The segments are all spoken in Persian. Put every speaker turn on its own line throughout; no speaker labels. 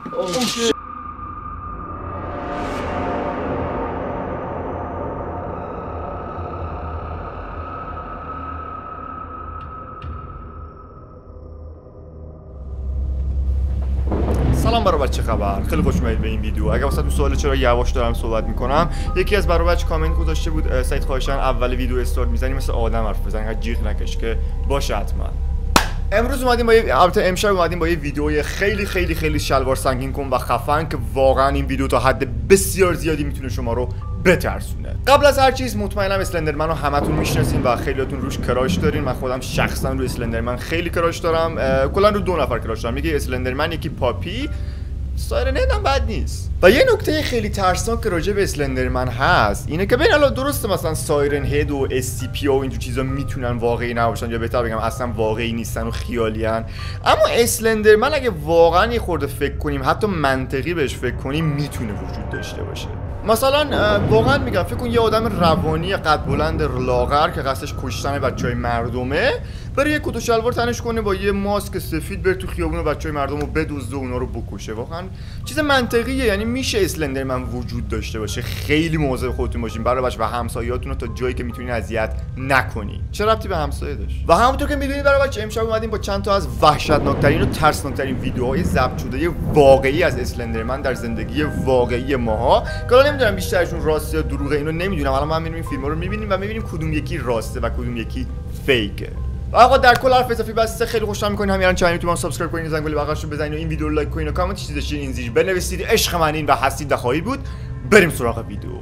سلام برای بچه خبر، خیلی خوش اومدید به این ویدیو. اگه واسهتون سواله چرا یواش دارم صحبت میکنم، یکی از برای بچه کامنت گذاشته بود سعید خواهشاً اول ویدیو استارت میزنی مثل آدم حرف بزنی، هر جیغ نکش که باشه حتما. امروز اومدیم با امشب اومدیم با یه ویدیوی خیلی شلوار سنگین کن و خفن که واقعا این ویدیو تا حد بسیار زیادی میتونه شما رو بترسونه. قبل از هر چیز مطمئنم اسلندرمن رو همتون میشناسین و خیلیاتون روش کراش دارین. من خودم شخصا روی اسلندرمن خیلی کراش دارم، کلا رو دو نفر کراش دارم، یکی اسلندرمن یکی پاپی. سایرن هد هم بد نیست. و یه نکته خیلی ترسناک که راجع به اسلندرمن هست اینه که ببین الان درسته مثلا سایرن هد و SCP و اینجور چیزا میتونن واقعی نباشن، یا بهتر بگم اصلا واقعی نیستن و خیالی ان، اما اسلندرمن اگه واقعا یه خورده فکر کنیم، حتی منطقی بهش فکر کنیم، میتونه وجود داشته باشه. مثلا واقعا میگم فکر کن یه آدم روانی قد بلند لاغر که قصدش کشتن بچهای مردمه بره یه کت و شلوار تنش کنه با یه ماسک سفید بره تو خیابون و بچهای مردم رو بدزده و اونا رو بکشه. واقعا چیز منطقیه، یعنی میشه اسلندرمن وجود داشته باشه. خیلی مواظب خودتون باشین برای بچه و همسایه‌هاتون رو تا جایی که میتونین اذیت نکنین. چه ربطی به همسایه داشت؟ و همونطور که میدونید برای بچه امشب اومدیم با چند تا از وحشتناکترین و ترسناکترین ویدیوهای ضبط شده واقعی از اسلندرمن در زندگی واقعی ماها. حالا نمیدونم بیشترشون راسته یا دروغه، اینو نمیدونم. الان ما هم میریم فیلم‌ها رو میبینیم و میبینیم کدوم یکی راسته و کدوم یکی فیکه. آقا در کل حرف اضافی بس، خیلی خوشحال می‌کنید همین الان چنل یوتیوب رو سابسکرایب کنید، زنگوله بغلش رو بزنید و این ویدیو رو لایک کنید و کامنت چیزی داشتین این زیر بنویسید. عشق من این و هستید و خواهید بود. بریم سراغ ویدیو.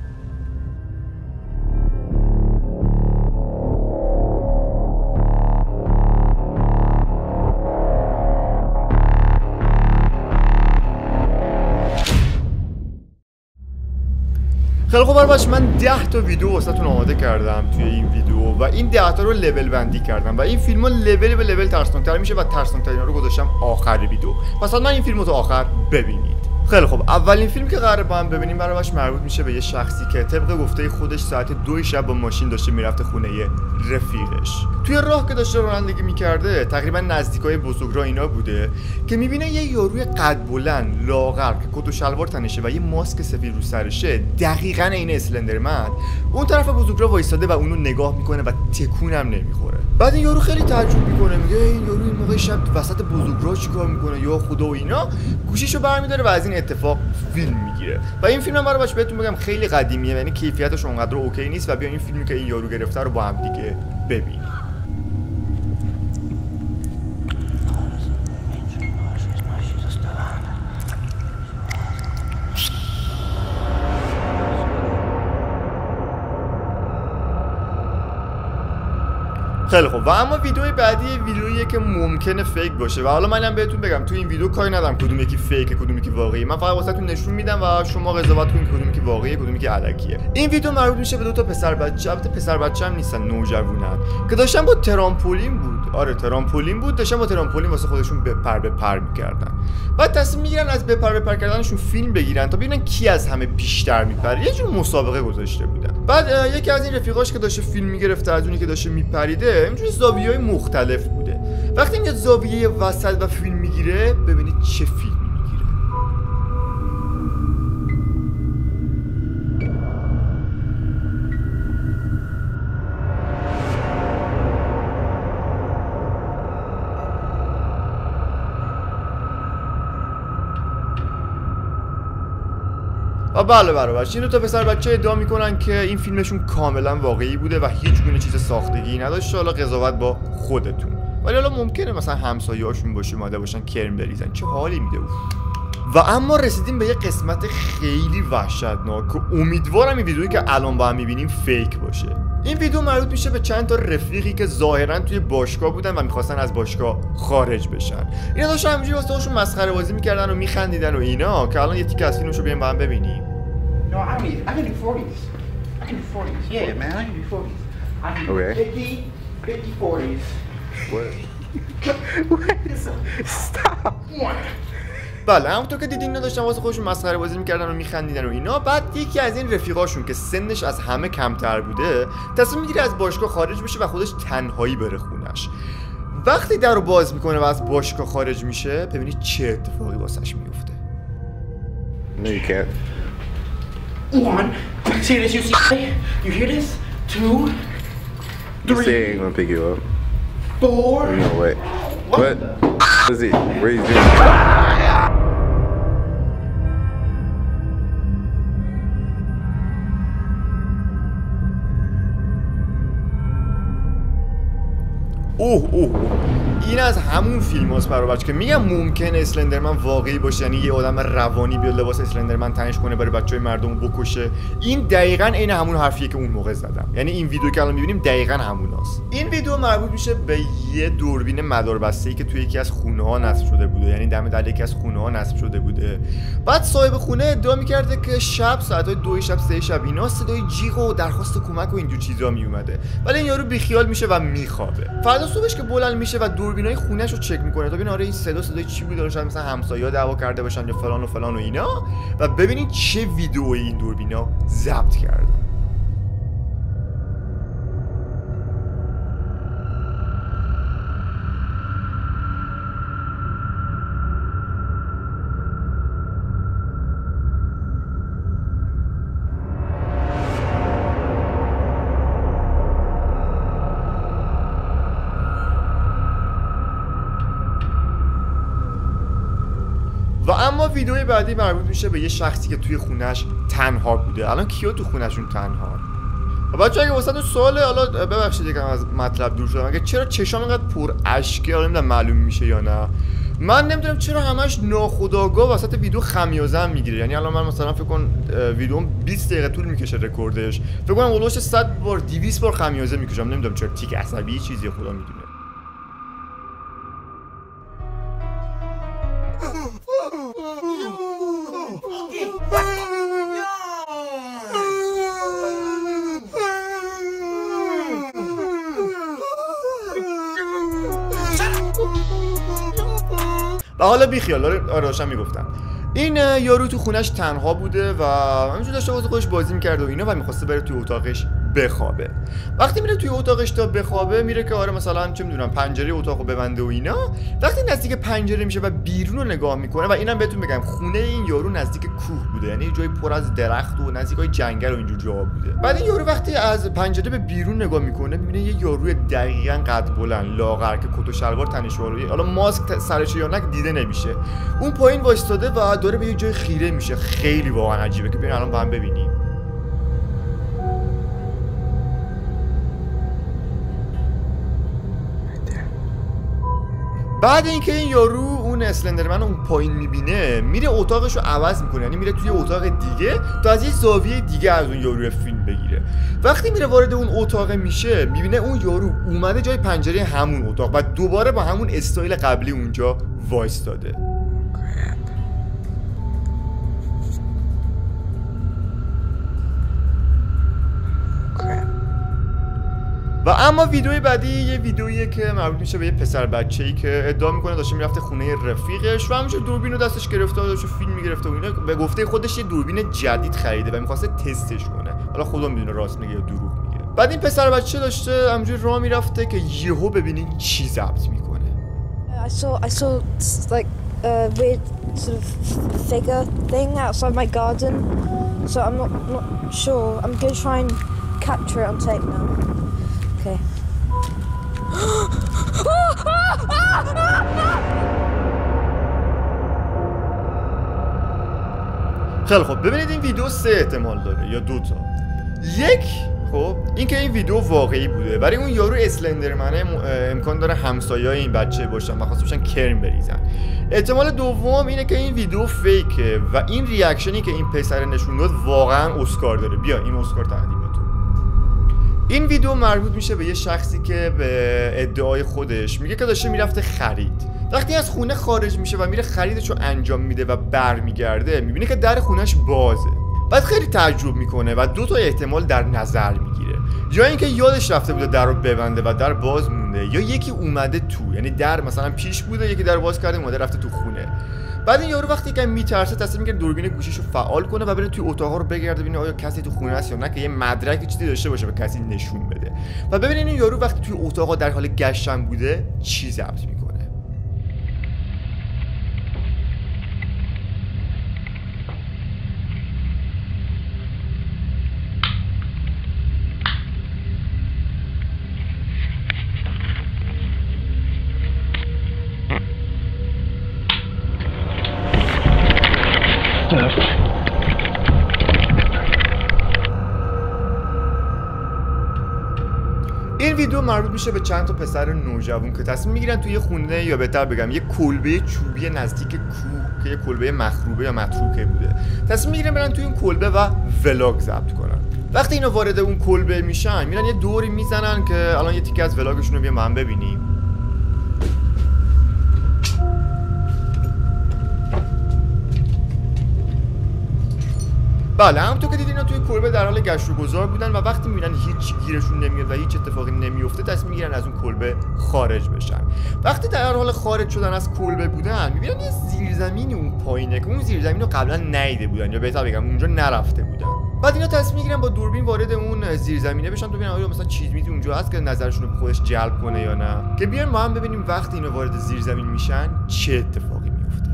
خیلی خوب باش، من 10 تا ویدیو واسهتون آماده کردم توی این ویدیو و این 10 تا رو لول بندی کردم و این فیلمو لول به لول ترسناک‌تر میشه و ترسناک‌ترین رو گذاشتم آخر ویدیو. پس حتما این فیلمو تا آخر ببینید. خیلی خوب، اولین فیلم که قراره با هم ببینیم برایش مربوط میشه به یه شخصی که طبق گفته خودش ساعت 2 شب با ماشین داشته میرفته خونه رفیقش. توی راه که داشته رانندگی میکرده تقریبا نزدیکای بزرگراه اینا بوده که میبینه یه یاروی قد بلند لاغر که کت و شلوار تنشه و یه ماسک سفید رو سرشه، دقیقاً این اسلندرمن اون طرف بزرگراه وایساده و اونو نگاه میکنه و تکونم نمیخوره. بعد این یارو خیلی تعجب میکنه، میگه این یارو این موقع شب وسط بزرگراه چیکار میکنه یا خدا و اینا. گوشیشو برمی‌داره و از این اتفاق فیلم میگیره. و این فیلم هم برای بهتون بگم خیلی قدیمیه، یعنی کیفیتش اونقدر اوکی نیست و بیا این فیلمی که این یارو گرفته رو با هم دیگه ببینیم. خیلی خوب، و اما ویدیوی بعدی ویدیویی که ممکنه فیک باشه و حالا منم بهتون بگم تو این ویدیو کاری ندارم کدوم یکی فیکه کدوم یکی واقعیه. من فقط واسهتون نشون میدم و شما قضاوت کنید کدوم یکی واقعیه کدوم یکی الکیه. این ویدیو مربوط میشه به دو تا پسر بچه، البته پسر بچه هم نیستن، نوجوانن که داشتن با ترامپولین بود. آره ترامپولین بود، داشتن با ترامپولین واسه خودشون بپر میکردن. بعد تصمیم میگیرن از بپر کردنشون فیلم بگیرن تا ببینن کی از همه بیشتر میپره. یه جور مسابقه گذاشته بودن. بعد یکی از این رفیقاش که داشته فیلم میگرفته از اونی که داشته میپریده اینجوری زاویه‌های مختلف بوده. وقتی میاد زاویه وسط و فیلم میگیره ببینید چه فیلمی میگیره. و بله برابر این دو تا پسر بچه ادعا میکنن که این فیلمشون کاملا واقعی بوده و هیچ گونه چیز ساختگی نداشته. حالا قضاوت با خودتون. ولی حالا ممکنه مثلا همسایه‌هاشون باشه اومده باشن کرم بریزن، چه حالی میده بود. و اما رسیدیم به یه قسمت خیلی وحشتناک که امیدوارم این ویدیویی که الان با هم میبینیم فیک باشه. این ویدیو مربوط میشه به چند تا رفیقی که ظاهرا توی باشگاه بودن و میخواستن از باشگاه خارج بشن. اینا داشتن همینجوری واسه خودشون مسخره بازی میکردن و میخندیدن و اینا که الان یه تیکه از فیلمشو بیایم با هم ببینیم.
No, I can do 40s. I can do 40s. Yeah, man, I can do 40s. I can do 50 40s. What? Stop.
بله همونطور که دیدین اینا داشتن واسه خودشون مسخره بازی میکردن و میخندیدن و اینا. بعد یکی از این رفیقاشون که سنش از همه کمتر بوده تصمیم میگیره از باشگاه خارج بشه و خودش تنهایی بره خونش. وقتی درو باز میکنه و از باشگاه خارج میشه ببینید چه اتفاقی واسش میفته.
No, you can't.
1. See this? You see? You hear this? 2,
You
3,
say I ain't gonna pick you up.
4.
No way. What? What is it? What are you doing?
اوه این از همون فیلم هاست برای بچه که میگم ممکنه اسلندرمن واقعی باشه، یعنی یه آدم روانی بیاد لباس اسلندرمن تنش کنه برای بچهای مردم بکشه. این دقیقاً عین همون حرفیه که اون موقع زدم، یعنی این ویدیو که الان میبینیم دقیقاً هموناست. این ویدیو مربوط میشه به یه دوربین مداربسته‌ای که توی یکی از خونه‌ها نصب شده بوده، یعنی دم در یکی از خونه‌ها نصب شده بوده. بعد صاحب خونه ادعا می‌کرده که شب ساعت‌های 2 شب 3 شب اینا صدای جیغ و درخواست کمک و اینجور چیزا میومده، ولی این یارو بیخیال میشه و میخوابه. فردا صبحش که بلند میشه و دوربینای خونه‌ش رو چک میکنه تا ببینه آره این صدای چی بود، شاید مثلا همسایه‌ها دعوا کرده باشن یا فلان و فلان و اینا، و ببینید چه ویدئویی این دوربینا ضبط کرده. و اما ویدیوی بعدی مربوط میشه به یه شخصی که توی خونش تنها بوده. الان کیا تو خونشون تنها؟ و بچه‌ها اگه واسهتون سواله، حالا ببخشید یکم از مطلب دور شدم، اگه چرا چشام اینقدر پر اشکه، حالا نمیدونم معلوم میشه یا نه، من نمیدونم چرا همش ناخودآگاه وسط ویدیو خمیازه میگیره. یعنی الان من مثلا فکر کن ویدیوم 20 دقیقه طول میکشه رکوردش، فکر کنم اولش 100 بار 200 بار خمیازه میکشم، نمیدونم چرا، تیک عصبی چیزی خدا میدونه. و حالا بیخیال، آره داشتم میگفتم این یارو تو خونش تنها بوده و همینجور داشته واسه خودش بازی میکرده و اینا و میخواسته بره توی اتاقش بخوابه. وقتی میره توی اتاقش تا بخوابه، میره که آره مثلا چه میدونم پنجره اتاقو ببنده و اینا. وقتی نزدیک پنجره میشه و بیرون رو نگاه میکنه، و اینم بهتون بگم خونه این یارو نزدیک کوه بوده، یعنی جای پر از درخت و نزدیکای جنگل و اینجور جاها بوده. بعد این یارو وقتی از پنجره به بیرون نگاه میکنه، میبینه یه یاروی دقیقاً قد بلند لاغر که کت و شلوار تنش والوی، حالا ماسک سرش یا نه دیده نمیشه، اون پایین وایستاده و داره به یه جای خیره میشه. خیلی واقعا عجیبه که ببین الان با هم ببینیم. بعد اینکه این یارو اون اسلندرمن اون پایین میبینه، میره اتاقش رو عوض میکنه، یعنی میره توی اتاق دیگه تا از یه زاویه دیگه از اون یارو فیلم بگیره. وقتی میره وارد اون اتاق میشه، میبینه اون یارو اومده جای پنجره همون اتاق و دوباره با همون استایل قبلی اونجا وایستاده. و اما ویدیوی بعدی یه ویدیوییه که مربوط میشه به یه پسر بچه‌ای که ادعا میکنه داشته میرفته خونه رفیقش و همونجور دوربین رو دستش گرفته و داشته فیلم میگرفته و اینا. به گفته خودش یه دوربین جدید خریده و میخواسته تستش کنه، حالا خدا میدونه راست میگه یا دروغ میگه. بعد این پسر بچه داشته همونجور راه میرفته که یهو ببینین چی ضبط میکنه.
I saw like a weird sort of figure thing outside my garden, so I'm not sure. I'm going to try and capture it on tape now. Okay.
خیلی خب، ببینید این ویدیو 3 احتمال داره یا 2 تا. یک، خب اینکه این ویدیو واقعی بوده، برای اون یارو اسلندرمنه امکان داره همسایه‌های این بچه باشن و خواسته باشن کرم بریزن. احتمال دوم اینه که این ویدیو فیکه و این ریاکشنی که این پسر نشون داد واقعا اسکار داره. بیا این اسکار تقدیم. این ویدیو مربوط میشه به یه شخصی که به ادعای خودش میگه که داشته میرفته خرید. وقتی از خونه خارج میشه و میره خریدش رو انجام میده و برمیگرده، میبینه که در خونش بازه. بعد خیلی تعجب میکنه و 2 تا احتمال در نظر میگیره، یا اینکه یادش رفته بوده در رو ببنده و در باز مونده، یا یکی اومده تو، یعنی در مثلا پیش بوده یکی در باز کرده اومده رفته تو خونه. بعد این یارو وقتی که میترسه تصمیم میگیره دوربین گوشیشو فعال کنه و بره توی اتاقا رو بگرده ببینه آیا کسی تو خونه است یا نه، که یه مدرک چیزی داشته باشه به کسی نشون بده. و ببینین این یارو وقتی توی اتاقا در حال گشتن بوده چی ضبط میکنه. این ویدیو مربوط میشه به چند تا پسر نوجوان که تصمیم میگیرن توی خونه، یا بهتر بگم یه کلبه چوبی نزدیک کوه که یه کلبه مخروبه یا متروکه بوده، تصمیم میگیرن برن توی این کلبه و ولاگ ضبط کنن. وقتی اینا وارد اون کلبه میشن میرن یه دوری میزنن که الان یه تیکه از ولاگشون رو بیام با هم ببینیم. بله همونطور که دیدین توی کلبه در حال گشت و گذار بودن و وقتی میبینن هیچ گیرشون نمیاد و هیچ اتفاقی نمیفته تصمیم میگیرن از اون کلبه خارج بشن. وقتی در حال خارج شدن از کلبه بودن میبینن یه زیرزمینی اون پایینه که اون زیرزمین رو قبلا ندیده بودن یا بهتر بگم اونجا نرفته بودن. بعد اینا تصمیم میگیرن با دوربین وارد اون زیرزمینه بشن تا ببینن آیا مثلا چیزی اونجا هست که نظرشون رو به خودش جلب کنه یا نه، که بیان ما هم ببینیم وقتی اینا وارد زیرزمین میشن چه اتفاقی میفته.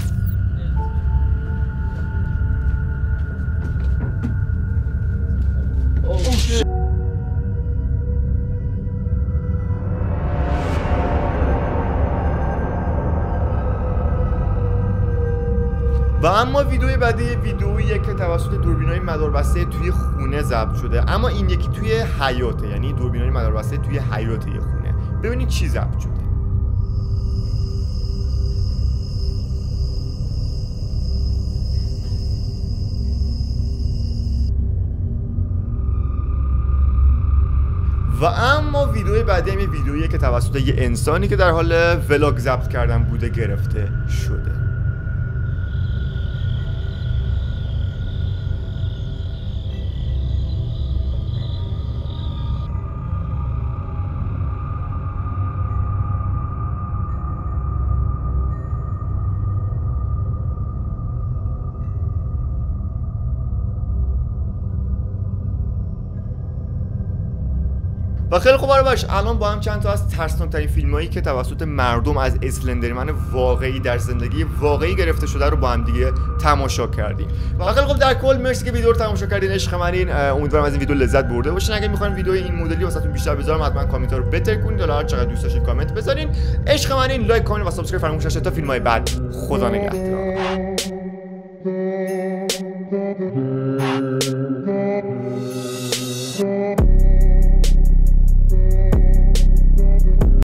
و اما ویدیوی بعدی ویدیوییه که توسط دوربینای مداربسته توی خونه ضبط شده، اما این یکی توی حیاته، یعنی دوربینای مداربسته توی حیاط یه خونه. ببینید چی ضبط شده. و اما ویدیوی بعدی همین ویدیوییه که توسط یه انسانی که در حال ولاگ ضبط کردن بوده گرفته شده. و خیلی خوب باش، الان با هم چند تا از ترسناک‌ترین فیلمایی که توسط مردم از اسلندرمن واقعی در زندگی واقعی گرفته شده رو با هم دیگه تماشا کردیم. و خیلی خوب در کل مرسی که ویدیو رو تماشا کردین، عشق منین. امیدوارم از این ویدیو لذت برده باشین. اگه می‌خواین ویدیو این مدلی واسهتون بیشتر بذارم حتما کامنت‌ها رو بهتر کنید، حالا هر چقدر دوست داشتین کامنت بذارین. عشق منین، لایک کنین و سابسکرایب فراموش نشه تا فیلم‌های بعد. خدا نگهدار.